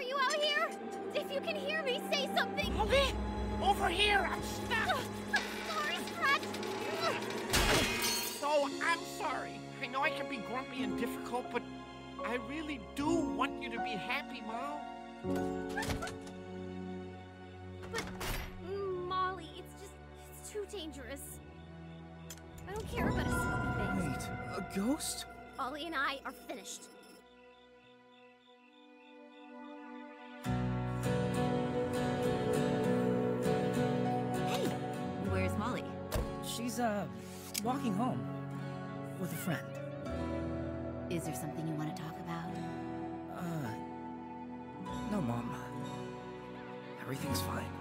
are you out here? If you can hear me, say something! Ollie! Over here! I'm stuck! I'm sorry, Scratch! Oh, I'm sorry. I know I can be grumpy and difficult, but I really do want you to be happy, Mom. But, Molly, it's too dangerous. I don't care about a Snoopy face. Wait, a ghost? Ollie and I are finished. Hey, where's Molly? She's, walking home. With a friend. Is there something you want to talk about? No, Mom. Everything's fine.